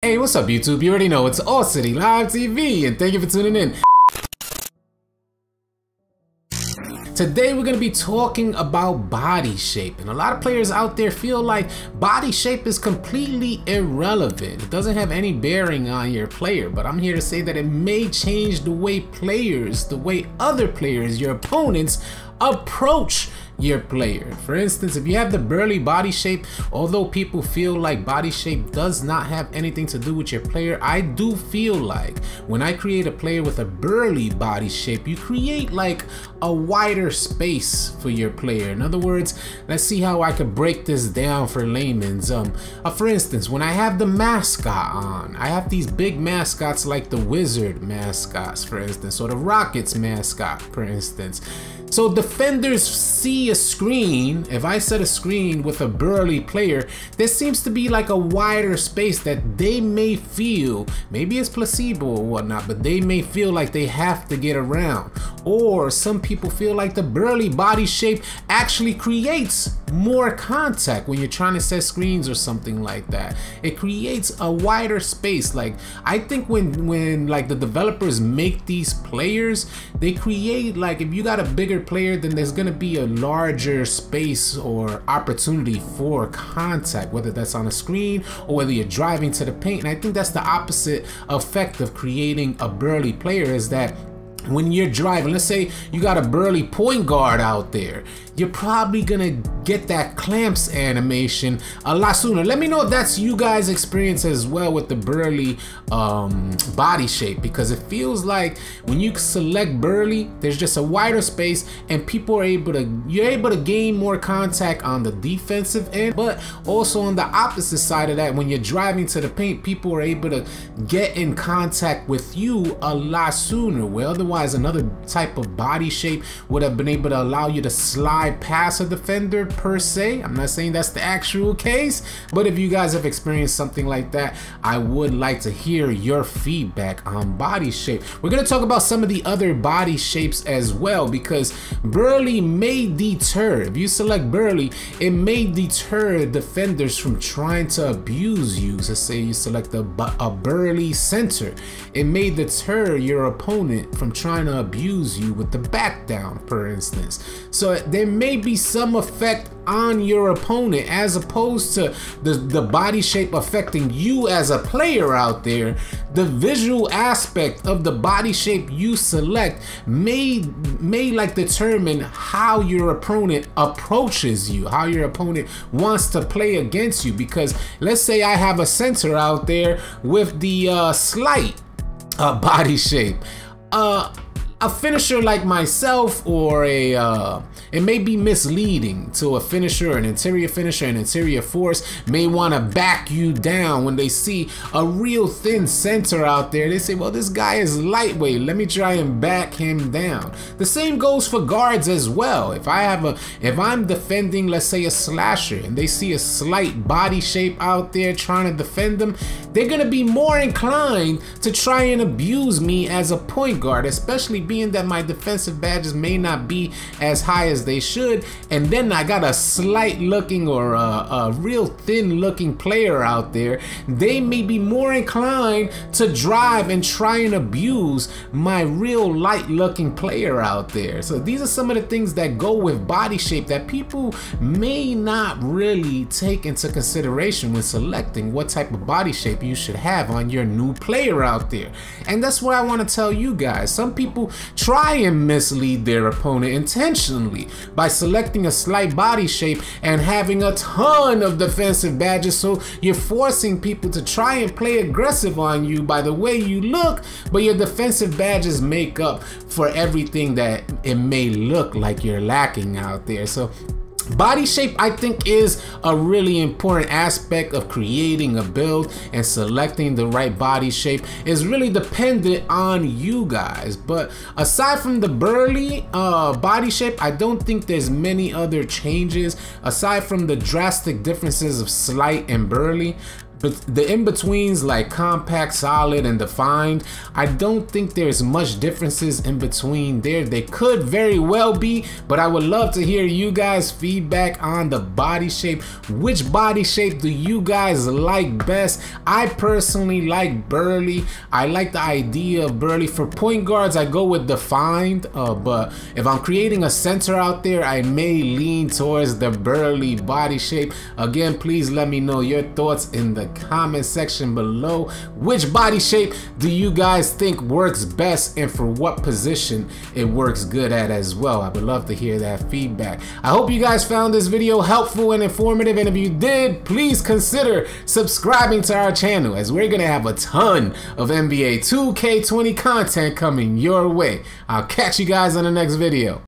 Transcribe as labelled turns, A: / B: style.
A: Hey, what's up YouTube? You already know it's All City Live TV and thank you for tuning in. Today we're going to be talking about body shape, and a lot of players out there feel like body shape is completely irrelevant. It doesn't have any bearing on your player, but I'm here to say that it may change the way players, the way other players, your opponents, approach your player. For instance, if you have the burly body shape, although people feel like body shape does not have anything to do with your player, I do feel like when I create a player with a burly body shape, you create like a wider space for your player. In other words, let's see how I could break this down for layman's. For instance, when I have the mascot on, I have these big mascots like the Wizard mascots, for instance, or the Rockets mascot, for instance. So defenders see a screen. If I set a screen with a burly player, there seems to be like a wider space that they may feel, maybe it's placebo or whatnot, but they may feel like they have to get around. Or some people feel like the burly body shape actually creates more contact when you're trying to set screens or something like that. It creates a wider space. Like, I think when like the developers make these players, they create, like, if you got a bigger player, then there's gonna be a larger space or opportunity for contact, whether that's on a screen or whether you're driving to the paint. And I think that's the opposite effect of creating a burly player, is that when you're driving, let's say you got a burly point guard out there, you're probably gonna get that clamps animation a lot sooner. Let me know if that's you guys' experience as well with the burly body shape, because it feels like when you select burly, there's just a wider space and people are you're able to gain more contact on the defensive end, but also on the opposite side of that, when you're driving to the paint, people are able to get in contact with you a lot sooner, where otherwise another type of body shape would have been able to allow you to slide past a defender per se. I'm not saying that's the actual case, but if you guys have experienced something like that, I would like to hear your feedback on body shape. We're going to talk about some of the other body shapes as well, because burly may deter. If you select burly, it may deter defenders from trying to abuse you. So say you select a burly center, it may deter your opponent from trying to abuse you with the back down, for instance. So there may be some effect on your opponent as opposed to the body shape affecting you as a player out there. The visual aspect of the body shape you select may like determine how your opponent approaches you, how your opponent wants to play against you. Because let's say I have a center out there with the slight body shape. A finisher like myself, or it may be misleading to a finisher, an interior force may want to back you down when they see a real thin center out there. They say, well, this guy is lightweight, let me try and back him down. The same goes for guards as well. If I'm defending, let's say, a slasher, and they see a slight body shape out there trying to defend them, they're gonna be more inclined to try and abuse me as a point guard, especially being that my defensive badges may not be as high as they should, and then I got a slight looking or a real thin looking player out there. They may be more inclined to drive and try and abuse my real light looking player out there. So these are some of the things that go with body shape that people may not really take into consideration when selecting what type of body shape you should have on your new player out there. And that's what I want to tell you guys. Some people try and mislead their opponent intentionally by selecting a slight body shape and having a ton of defensive badges, so you're forcing people to try and play aggressive on you by the way you look, but your defensive badges make up for everything that it may look like you're lacking out there. So body shape, I think, is a really important aspect of creating a build, and selecting the right body shape is really dependent on you guys. But aside from the burly body shape, I don't think there's many other changes aside from the drastic differences of slight and burly. But the in-betweens like compact, solid, and defined, I don't think there's much differences in between there. They could very well be, but I would love to hear you guys' feedback on the body shape. Which body shape do you guys like best? I personally like Burley. I like the idea of Burley. For point guards, I go with defined, but if I'm creating a center out there, I may lean towards the Burley body shape. Again, please let me know your thoughts in the comment section below. Which body shape do you guys think works best, and for what position it works good at as well? I would love to hear that feedback. I hope you guys found this video helpful and informative, and if you did, please consider subscribing to our channel, as we're gonna have a ton of NBA 2K20 content coming your way. I'll catch you guys on the next video.